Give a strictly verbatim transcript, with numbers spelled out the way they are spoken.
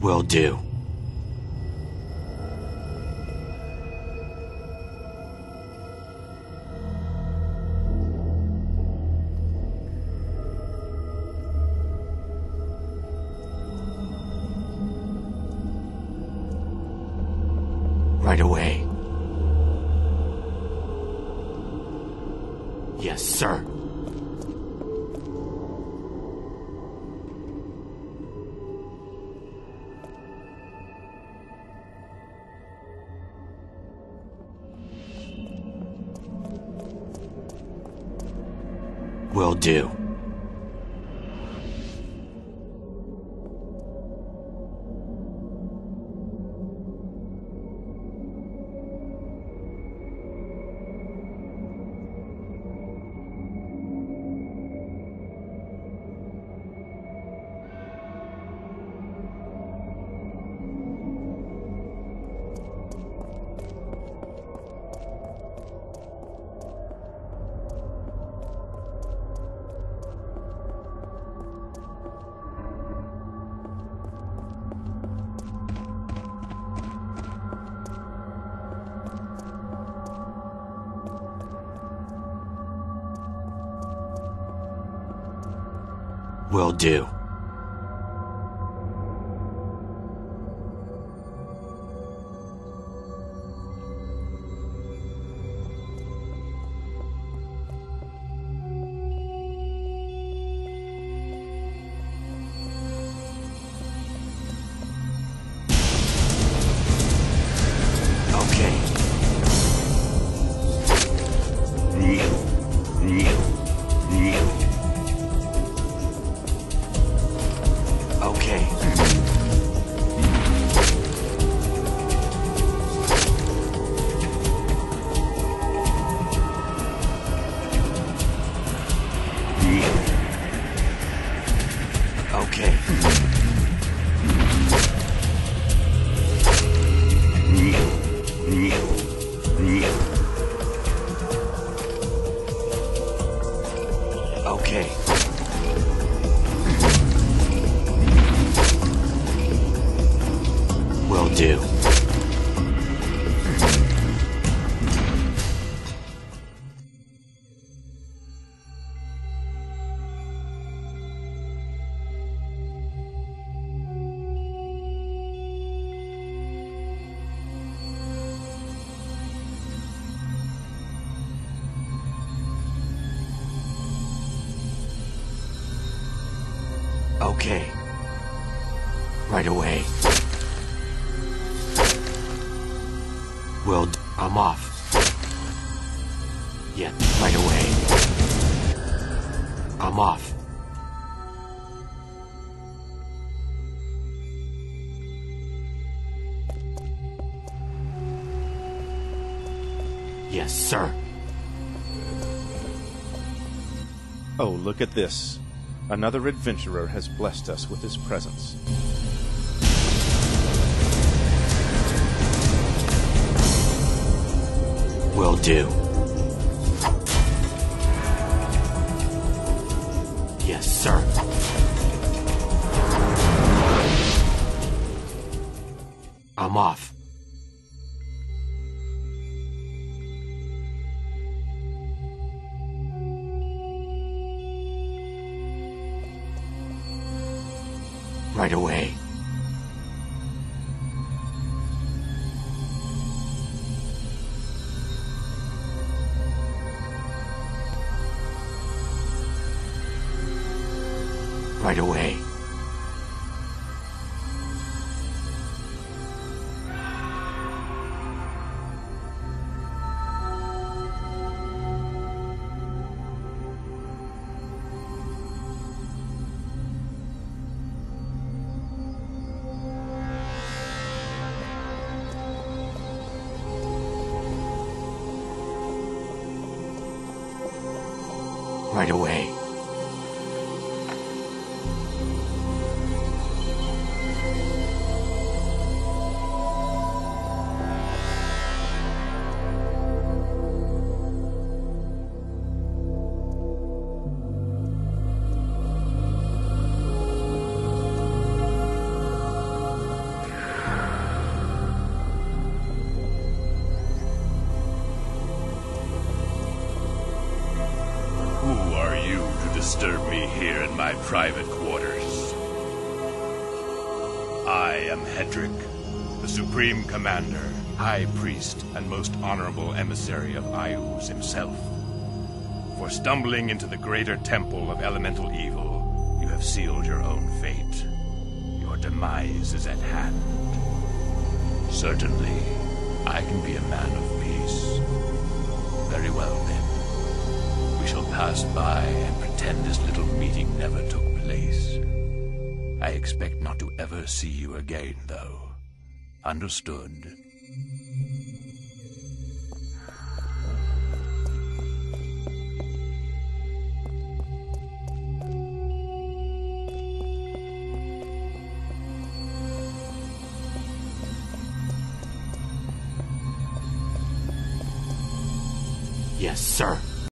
Will do. Right away. Yes, sir. Will do. Will do. Okay. Okay. Okay. Okay. Will do. Okay. Right away. Will d- I'm off. Yeah, right away. I'm off. Yes, sir. Oh, look at this. Another adventurer has blessed us with his presence. Will do. Yes, sir. I'm off. Right away. Right away. Right away. private quarters. I am Hederak, the Supreme Commander, High Priest, and most honorable emissary of Ayuz himself. For stumbling into the greater temple of elemental evil, you have sealed your own fate. Your demise is at hand. Certainly, I can be a man of peace. Very well, then. We shall pass by and pretend this little meeting never took place. I expect not to ever see you again, though. Understood? Yes, sir.